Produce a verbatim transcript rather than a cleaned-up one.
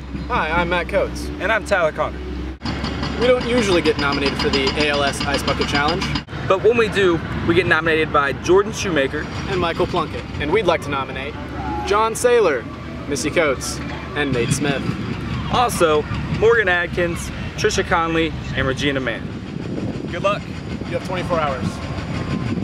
Hi, I'm Matt Coates. And I'm Tyler Conger. We don't usually get nominated for the A L S Ice Bucket Challenge. But when we do, we get nominated by Jordan Shoemaker And Michael Plunkett. And we'd like to nominate John Saylor, Missy Coates, and Nate Smith. Also, Morgan Adkins, Trisha Conley, and Regina Mann. Good luck. You have twenty-four hours.